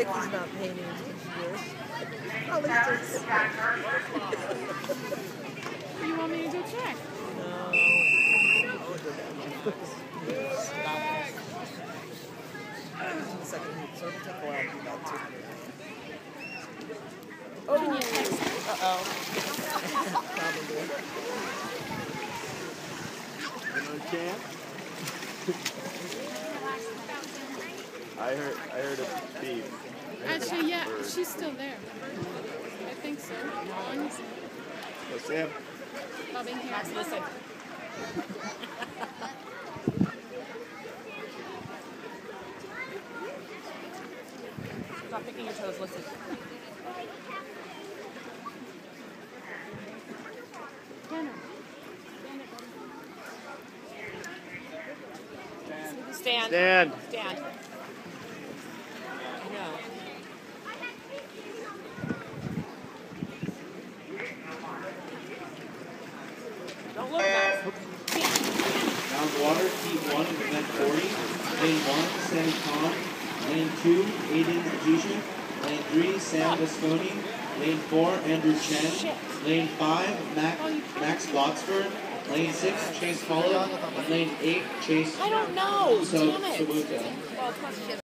Vicky's not paying any attention to this. Probably just... You want me to go check? No. Second heat, so it'll take a while to do that too. Oh! Can you text her? Uh-oh. Probably. You on camp? I heard a beep. Actually, yeah, she's still there. I think so. Oh, Sam. Bobbing here. Max, listen. Stop picking your toes, listen. Stand. Stand. Stand. No. Don't look, Max. Round water, heat 1, event 40. Lane 1, Sammy Khan. Lane 2, Aiden Jishu. Lane 3, Sam Visconi. Lane 4, Andrew Chen. Lane 5, Max Botsford. Lane 6, Chase Follow. And lane 8, Chase I don't know. Damn it. Sabuka. Well, it's